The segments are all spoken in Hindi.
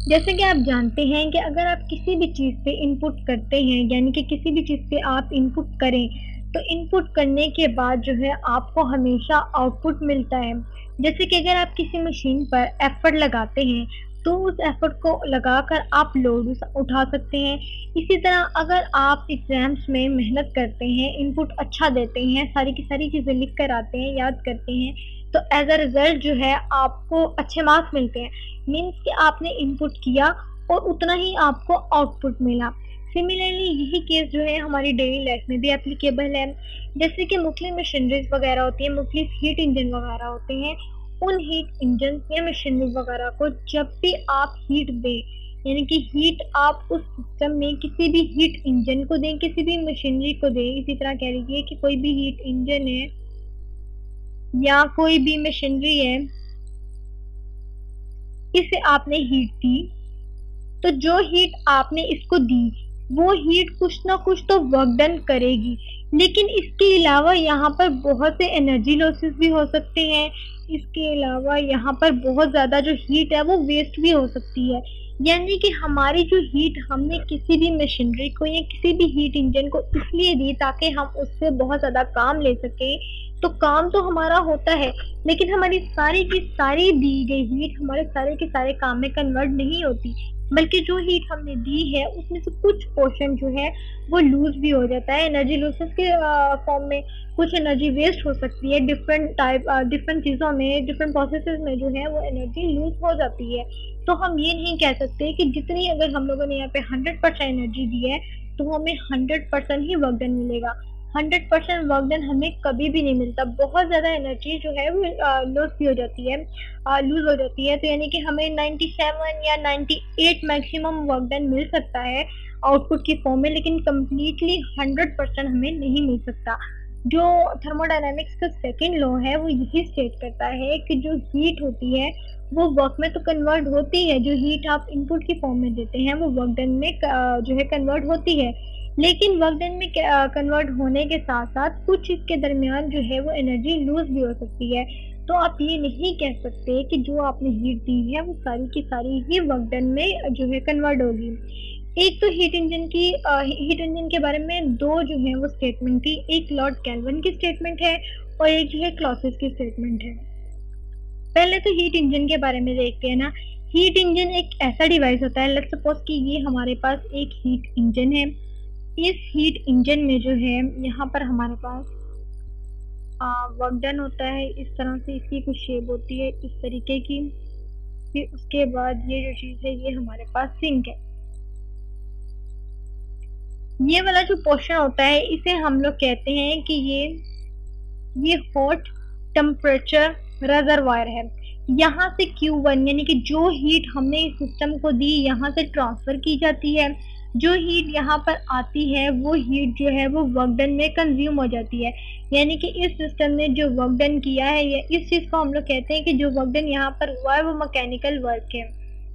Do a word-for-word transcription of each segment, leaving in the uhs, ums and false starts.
जैसे कि आप जानते हैं कि अगर आप किसी भी चीज़ पे इनपुट करते हैं, यानी कि किसी भी चीज़ पे आप इनपुट करें, तो इनपुट करने के बाद जो है आपको हमेशा आउटपुट मिलता है। जैसे कि अगर आप किसी मशीन पर एफर्ट लगाते हैं, तो उस एफर्ट को लगाकर आप लोड उठा सकते हैं। इसी तरह अगर आप एग्ज़ाम्स में मेहनत करते हैं, इनपुट अच्छा देते हैं, सारी की सारी चीज़ें लिख कर आते हैं, याद करते हैं, तो एज़ अ रिज़ल्ट जो है आपको अच्छे मार्क्स मिलते हैं। मीन्स कि आपने इनपुट किया और उतना ही आपको आउटपुट मिला। सिमिलरली यही केस जो है हमारी डेली लाइफ में भी एप्लीकेबल है। जैसे कि मुख्तलिफ मशीनरीज वगैरह होती हैं, मुख्तलिफ हीट इंजन वगैरह होते हैं, उन हीट इंजन या मशीनरीज वगैरह को जब भी आप हीट दें, यानी कि हीट आप उस सिस्टम में किसी भी हीट इंजन को दें, किसी भी मशीनरी को दें, इसी तरह कह लीजिए कि कोई भी हीट इंजन है या कोई भी मशीनरी है, इसे आपने हीट दी, तो जो हीट आपने इसको दी वो हीट कुछ ना कुछ तो वर्क डन करेगी, लेकिन इसके अलावा यहाँ पर बहुत से एनर्जी लॉसेस भी हो सकते हैं। इसके अलावा यहाँ पर बहुत ज़्यादा जो हीट है वो वेस्ट भी हो सकती है। यानी कि हमारी जो हीट हमने किसी भी मशीनरी को या किसी भी हीट इंजन को इसलिए दी ताकि हम उससे बहुत ज़्यादा काम ले सकें, तो काम तो हमारा होता है, लेकिन हमारी सारी की सारी दी गई हीट हमारे सारे के सारे काम में कन्वर्ट नहीं होती, बल्कि जो हीट हमने दी है उसमें से कुछ पोर्शन जो है वो लूज भी हो जाता है एनर्जी लॉसेस के फॉर्म में। कुछ एनर्जी वेस्ट हो सकती है, डिफरेंट टाइप डिफरेंट चीज़ों में, डिफरेंट प्रोसेसेस में जो है वो एनर्जी लूज हो जाती है। तो हम ये नहीं कह सकते कि जितनी अगर हम लोगों ने यहाँ पे हंड्रेड परसेंट एनर्जी दी है तो हमें हंड्रेड परसेंट ही वर्क डन मिलेगा। हंड्रेड परसेंट वर्क डन हमें कभी भी नहीं मिलता, बहुत ज़्यादा एनर्जी जो है वो लूज भी हो जाती है, लूज हो जाती है। तो यानी कि हमें नाइन्टी सेवन या ninety eight maximum work done मिल सकता है आउटपुट की फॉर्म में, लेकिन कम्प्लीटली हंड्रेड परसेंट हमें नहीं मिल सकता। जो थर्मोडायनामिक्स का सेकेंड लॉ है वो यही स्टेट करता है कि जो हीट होती है वो वर्क में तो कन्वर्ट होती है, जो हीट आप इनपुट की फॉर्म में देते हैं वो वर्क डन में जो है कन्वर्ट होती है, लेकिन वर्क डन में कन्वर्ट होने के साथ साथ कुछ इसके दरमियान जो है वो एनर्जी लूज भी हो सकती है। तो आप ये नहीं कह सकते कि जो आपने हीट दी है वो सारी की सारी ही वर्क डन में जो है कन्वर्ट होगी। एक तो हीट इंजन की हीट इंजन के बारे में दो जो है वो स्टेटमेंट थी, एक लॉर्ड केल्विन की स्टेटमेंट है और एक जो है क्लॉसिस की स्टेटमेंट है। पहले तो हीट इंजन के बारे में देखते हैं ना। हीट इंजन एक ऐसा डिवाइस होता है, लेट्स सपोज कि ये हमारे पास एक हीट इंजन है। इस हीट इंजन में जो है यहाँ पर हमारे पास वर्क डन होता है, इस तरह से इसकी कुछ शेप होती है इस तरीके की। फिर उसके बाद ये जो चीज़ है ये हमारे पास सिंक है। ये वाला जो पोर्शन होता है इसे हम लोग कहते हैं कि ये ये हॉट टेम्परेचर रिजर्वायर है। यहाँ से क्यू वन यानी कि जो हीट हमने इस सिस्टम को दी यहाँ से ट्रांसफ़र की जाती है। जो हीट यहाँ पर आती है वो हीट जो है वो वर्क डन में कंज्यूम हो जाती है, यानी कि इस सिस्टम ने जो वर्क डन किया है या इस चीज़ को हम लोग कहते हैं कि जो वर्क डन यहाँ पर हुआ है वो मैकेनिकल वर्क है।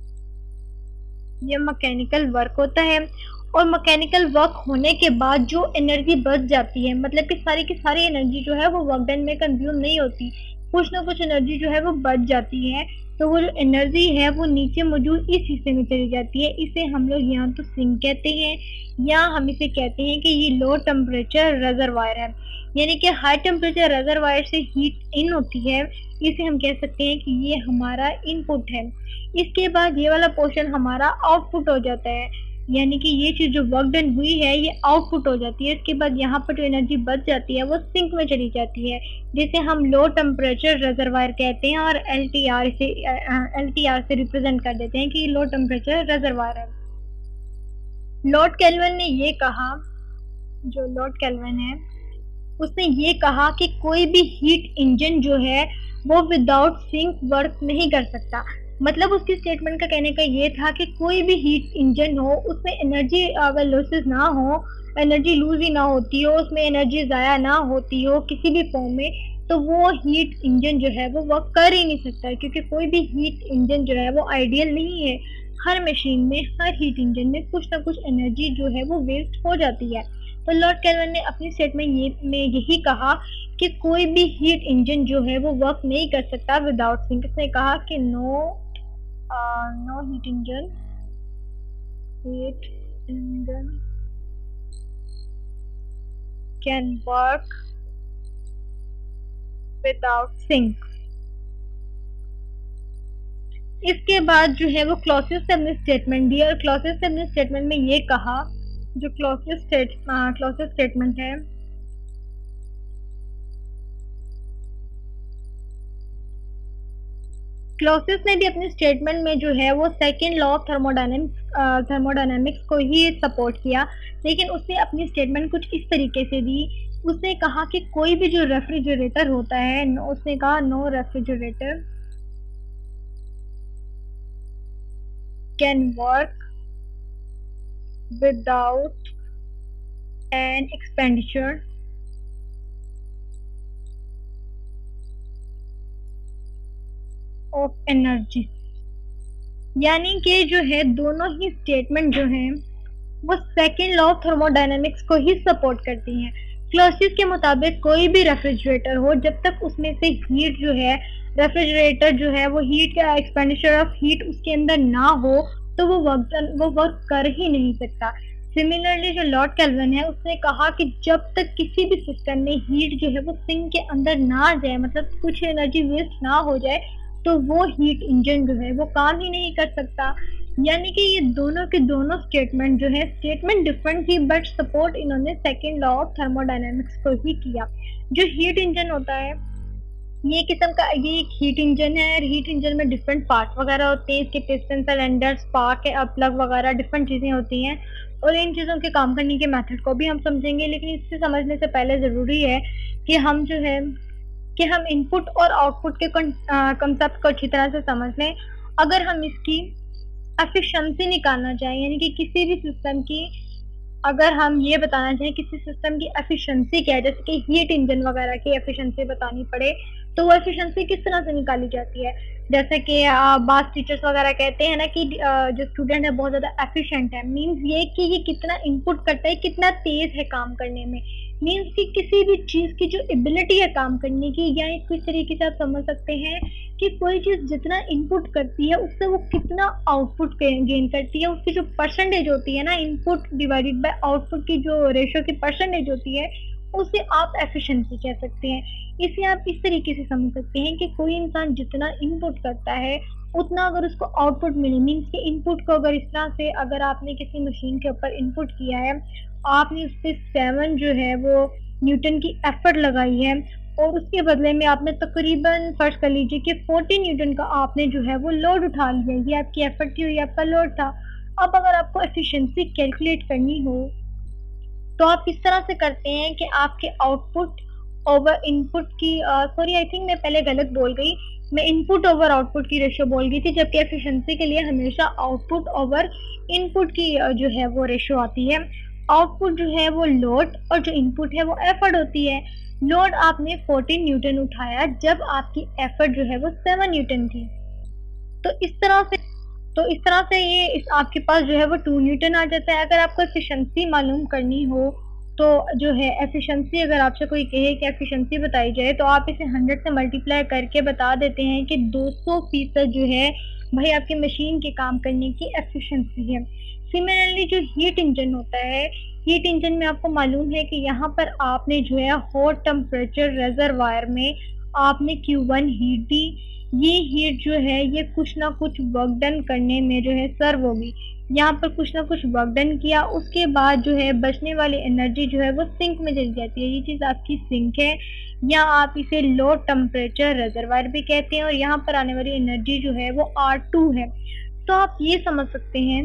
ये मैकेनिकल वर्क होता है और मैकेनिकल वर्क होने के बाद जो एनर्जी बच जाती है, मतलब कि सारी की सारी एनर्जी जो है वो वर्क डन में कंज्यूम नहीं होती, कुछ ना कुछ एनर्जी जो है वो बच जाती है। तो वो जो एनर्जी है वो नीचे मौजूद इस हिस्से में चली जाती है। इसे हम लोग यहाँ तो सिंक कहते हैं या हम इसे कहते हैं कि ये लो टेम्परेचर रिजर्वायर है, यानी कि हाई टेम्परेचर रिजर्वायर से हीट इन होती है, इसे हम कह सकते हैं कि ये हमारा इनपुट है। इसके बाद ये वाला पोर्शन हमारा आउटपुट हो जाता है, यानी कि ये चीज़ जो वर्क डन हुई है ये आउटपुट हो जाती है। इसके बाद यहाँ पर जो एनर्जी बच जाती है वो सिंक में चली जाती है, जिसे हम लो टेम्परेचर रिजर्वायर कहते हैं और एल टी आर से एल टी आर से रिप्रेजेंट कर देते हैं कि लो टेम्परेचर रिजर्वायर है। लॉर्ड केल्विन ने ये कहा, जो लॉर्ड केल्विन है उसने ये कहा कि कोई भी हीट इंजन जो है वो विदाउट सिंक वर्क नहीं कर सकता। मतलब उसकी स्टेटमेंट का कहने का ये था कि कोई भी हीट इंजन हो उसमें एनर्जी अगर लॉसेस ना हो, एनर्जी लूज ही ना होती हो, उसमें एनर्जी ज़ाया ना होती हो किसी भी फॉर्म में, तो वो हीट इंजन जो है वो वर्क कर ही नहीं सकता, क्योंकि कोई भी हीट इंजन जो है वो आइडियल नहीं है। हर मशीन में, हर हीट इंजन में कुछ ना कुछ एनर्जी जो है वो वेस्ट हो जाती है। तो लॉर्ड केल्विन ने अपनी स्टेटमेंट ये में यही कहा कि कोई भी हीट इंजन जो है वो वर्क नहीं कर सकता विदाउट सिंक। इसने कहा कि no no heat engine heat engine can work without sink. इसके बाद जो है वो क्लॉसेस से अपने स्टेटमेंट दिया और क्लॉसेस से अपने स्टेटमेंट में ये कहा, जो क्लॉसेस स्टेट क्लॉसेस स्टेटमेंट है, क्लॉसेस ने भी अपने स्टेटमेंट में जो है वो second law of thermodynamics thermodynamics को ही सपोर्ट किया, लेकिन उसने अपनी स्टेटमेंट कुछ इस तरीके से दी। उसने कहा कि कोई भी जो रेफ्रिजरेटर होता है, उसने कहा no refrigerator can work without an expenditure of energy। यानी कि जो है दोनों ही स्टेटमेंट जो हैं वो सेकेंड लॉ ऑफ थर्मोडायनेमिक्स को ही सपोर्ट करती हैं। क्लॉसेस के मुताबिक कोई भी रेफ्रिजरेटर हो, जब तक उसमें से हीट जो है, रेफ्रिजरेटर जो है वो हीट का एक्सपेंडिचर ऑफ हीट उसके अंदर ना हो तो वो वर्क वो वर्क कर ही नहीं सकता। सिमिलरली जो लॉर्ड केल्विन है उसने कहा कि जब तक किसी भी सिस्टम में हीट जो है वो सिंक के अंदर ना जाए, मतलब कुछ एनर्जी वेस्ट ना हो जाए, तो वो हीट इंजन जो है वो काम ही नहीं कर सकता। यानी कि ये दोनों के दोनों स्टेटमेंट जो है, स्टेटमेंट डिफरेंट थी बट सपोर्ट इन्होंने सेकेंड लॉ ऑफ थर्मोडायनेमिक्स को ही किया। जो हीट इंजन होता है, ये किस्म का ये एक हीट इंजन है और हीट इंजन में डिफरेंट पार्ट वगैरह होते हैं। इसके पिस्टन, सिलेंडर, स्पार्क है, प्लग वगैरह डिफरेंट चीज़ें होती हैं और इन चीज़ों के काम करने के मेथड को भी हम समझेंगे। लेकिन इससे समझने से पहले ज़रूरी है कि हम जो है कि हम इनपुट और आउटपुट के कंसेप्ट को अच्छी तरह से समझ लें। अगर हम इसकी एफिशिएंसी निकालना चाहें, यानी कि किसी भी सिस्टम की अगर हम ये बताना चाहें किसी सिस्टम की एफिशिएंसी क्या है, जैसे कि हीट इंजन वगैरह की एफिशिएंसी बतानी पड़े, तो वो एफिशिएंसी किस तरह से निकाली जाती है। जैसे कि बास टीचर्स वगैरह कहते हैं ना कि जो स्टूडेंट है बहुत ज़्यादा एफिशिएंट है, मीन्स ये कि ये कितना इनपुट करता है, कितना तेज़ है काम करने में, मीन्स कि किसी भी चीज़ की जो एबिलिटी है काम करने की, या कुछ तरीके से आप समझ सकते हैं कि कोई चीज़ जितना इनपुट करती है उससे वो कितना आउटपुट गेन करती है, उसकी जो परसेंटेज होती है ना, इनपुट डिवाइडेड बाय आउटपुट की जो रेशो की परसेंटेज होती है, उसे आप एफिशिएंसी कह सकते हैं। इसे आप इस तरीके से समझ सकते हैं कि कोई इंसान जितना इनपुट करता है उतना अगर उसको आउटपुट मिले, मीन्स कि इनपुट को अगर इस तरह से अगर आपने किसी मशीन के ऊपर इनपुट किया है, आपने उस पर सेवन जो है वो न्यूटन की एफर्ट लगाई है और उसके बदले में आपने तकरीबन फर्ज कर लीजिए कि फोर्टीन न्यूटन का आपने जो है वो लोड उठा लिया, ये आपकी एफर्ट थी और ये आपका लोड था। अब अगर आपको एफिशिएंसी कैलकुलेट करनी हो तो आप इस तरह से करते हैं कि आपके आउटपुट ओवर इनपुट की, सॉरी आई थिंक मैं पहले गलत बोल गई, मैं इनपुट ओवर आउटपुट की रेशो बोल गई थी, जबकि एफिशिएंसी के लिए हमेशा आउटपुट ओवर इनपुट की uh, जो है वो रेशो आती है। आउटपुट जो है वो लोड और जो इनपुट है वो एफर्ट होती है। लोड आपने फोर्टीन न्यूटन उठाया जब आपकी एफर्ट जो है वो सेवन न्यूटन थी, तो इस तरह से तो इस तरह से ये इस आपके पास जो है वो टू न्यूटन आ जाता है। अगर आपको एफिशिएंसी मालूम करनी हो तो जो है एफिशिएंसी, अगर आपसे कोई कहे कि एफिशिएंसी बताई जाए तो आप इसे हंड्रेड से मल्टीप्लाई करके बता देते हैं कि दो सौ फीसद जो है भाई आपकी मशीन के काम करने की एफिशिएंसी है। सिमिलरली जो हीट इंजन होता है, हीट इंजन में आपको मालूम है कि यहाँ पर आपने जो है हॉट टेम्परेचर रेजरवायर में आपने क्यू वन हीट दी, ये हीट जो है ये कुछ ना कुछ वर्क डन करने में जो है सर्व होगी। यहाँ पर कुछ ना कुछ वर्क डन किया, उसके बाद जो है बचने वाली एनर्जी जो है वो सिंक में चली जाती है। ये चीज़ आपकी सिंक है, या आप इसे लो टेम्परेचर रेजरवायर भी कहते हैं, और यहाँ पर आने वाली एनर्जी जो है वो आर टू है। तो आप ये समझ सकते हैं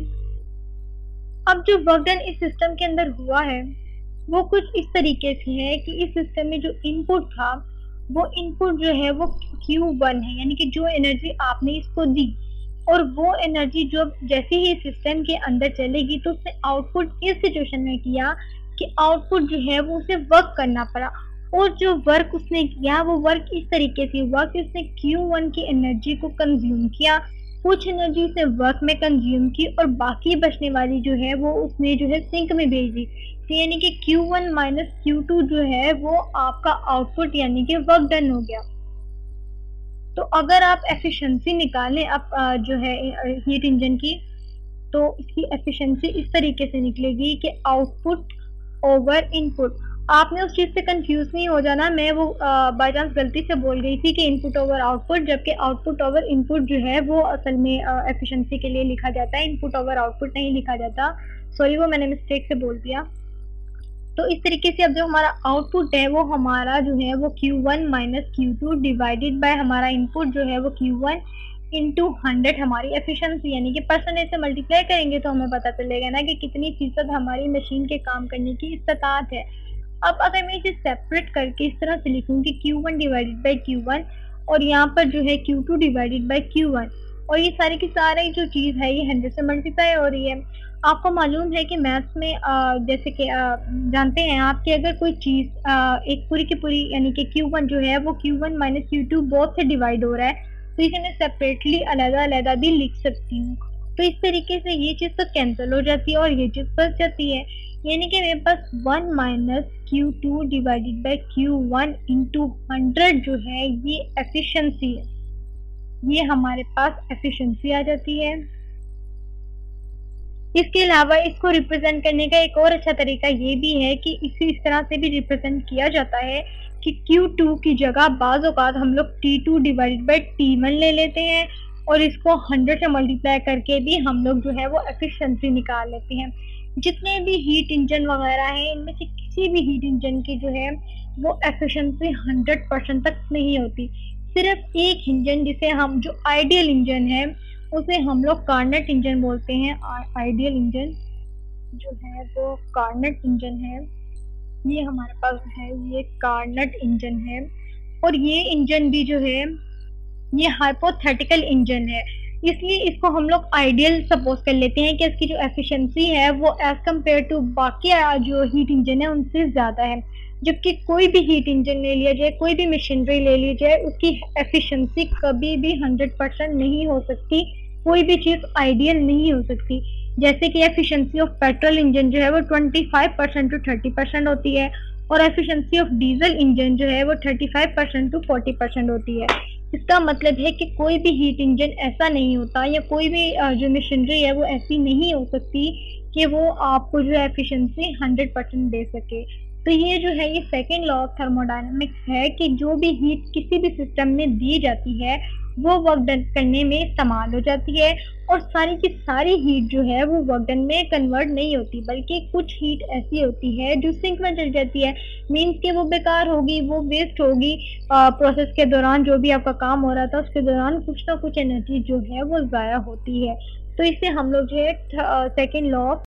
अब जो वर्क डन इस सिस्टम के अंदर हुआ है वो कुछ इस तरीके से है कि इस सिस्टम में जो इनपुट था वो इनपुट जो है वो क्यू वन है, यानी कि जो एनर्जी आपने इसको दी, और वो एनर्जी जो जैसे ही सिस्टम के अंदर चलेगी तो उसने आउटपुट इस सिचुएशन में किया कि आउटपुट जो है वो उसे वर्क करना पड़ा, और जो वर्क उसने किया वो वर्क इस तरीके से हुआ कि उसने क्यू वन की एनर्जी को कंज्यूम किया, कुछ एनर्जी उसने वर्क में कंज्यूम की और बाकी बचने वाली जो है वो उसने जो है सिंक में भेज दी। तो यानी कि Q one minus Q two जो है वो आपका आउटपुट यानी कि वर्क डन हो गया। तो अगर आप एफिशिएंसी निकालें आप जो है हीट इंजन की, तो इसकी एफिशिएंसी इस तरीके से निकलेगी कि आउटपुट ओवर इनपुट। आपने उस चीज़ से कंफ्यूज नहीं हो जाना, मैं वो बाय चांस गलती से बोल गई थी कि इनपुट ओवर आउटपुट, जबकि आउटपुट ओवर इनपुट जो है वो असल में एफिशिएंसी के लिए लिखा जाता है, इनपुट ओवर आउटपुट नहीं लिखा जाता। सॉरी, वो मैंने मिस्टेक से बोल दिया। तो इस तरीके से अब जो हमारा आउटपुट है वो हमारा जो है वो Q one minus Q two divided by हमारा इनपुट जो है वो क्यू वन इंटू हंड्रेड हमारी एफिशिएंसी, यानी कि परसेंटेज से मल्टीप्लाई करेंगे तो हमें पता चलेगा ना कि कितनी फीसद हमारी मशीन के काम करने की इस्तात है। अब अगर मैं इसे सेपरेट करके इस तरह से लिखूंगी Q one divided by Q one और यहाँ पर जो है Q two divided by Q one, और ये सारी की सारी जो चीज़ है ये हंड्रेड से मल्टीप्लाई हो रही है। आपको मालूम है कि मैथ्स में आ, जैसे कि आ, जानते हैं आप कि अगर कोई चीज़ एक पूरी की पूरी यानी कि क्यू वन जो है वो Q one minus Q two बहुत से डिवाइड हो रहा है, तो इसे मैं सेपरेटली अलग अलग भी लिख सकती हूँ। तो इस तरीके से ये चीज़ तो कैंसिल हो जाती है और ये चीज़ बच जाती है, यानी कि मेरे पास one minus Q two divided by Q one into hundred जो है ये एफिशिएंसी है, ये हमारे पास एफिशिएंसी आ जाती है। इसके अलावा इसको रिप्रेजेंट करने का एक और अच्छा तरीका ये भी है कि इसे इस तरह से भी रिप्रेजेंट किया जाता है कि क्यू टू की जगह बाज़ औक़ात हम लोग T two divided by T one ले लेते हैं और इसको हंड्रेड से मल्टीप्लाई करके भी हम लोग जो है वो एफिशिएंसी निकाल लेते हैं। जितने भी हीट इंजन वगैरह हैं इनमें से किसी भी हीट इंजन की जो है वो एफिशिएंसी हंड्रेड परसेंट तक नहीं होती। सिर्फ एक इंजन जिसे हम जो आइडियल इंजन है उसे हम लोग कार्नेट इंजन बोलते हैं। आइडियल इंजन जो है वो कार्नेट इंजन है, ये हमारे पास है, ये कार्नेट इंजन है। और ये इंजन भी जो है ये हाइपोथेटिकल इंजन है, इसलिए इसको हम लोग आइडियल सपोज कर लेते हैं कि इसकी जो एफिशिएंसी है वो एज कम्पेयर टू बाकी जो हीट इंजन है उनसे ज़्यादा है। जबकि कोई भी हीट इंजन ले लिया जाए, कोई भी मशीनरी ले ली जाए, उसकी एफिशिएंसी कभी भी हंड्रेड परसेंट नहीं हो सकती, कोई भी चीज़ आइडियल नहीं हो सकती। जैसे कि एफिशिएंसी ऑफ पेट्रोल इंजन जो है वो twenty five percent to thirty percent होती है और एफिशिएंसी ऑफ डीजल इंजन जो है वो thirty five percent to forty percent होती है। इसका मतलब है कि कोई भी हीट इंजन ऐसा नहीं होता या कोई भी जो मशीनरी है वो ऐसी नहीं हो सकती कि वो आपको जो एफिशिएंसी हंड्रेड परसेंट दे सके। तो ये जो है ये सेकेंड लॉ ऑफ थर्मोडायनामिक्स है कि जो भी हीट किसी भी सिस्टम में दी जाती है वो वर्क डन करने में इस्तेमाल हो जाती है और सारी की सारी हीट जो है वो वर्क डन में कन्वर्ट नहीं होती, बल्कि कुछ हीट ऐसी होती है जो सिंक में चल जाती है, मीन्स कि वो बेकार होगी, वो वेस्ट होगी। प्रोसेस के दौरान जो भी आपका काम हो रहा था उसके दौरान कुछ ना कुछ एनर्जी जो है वो ज़ाया होती है। तो इससे हम लोग जो है सेकेंड लॉ ऑफ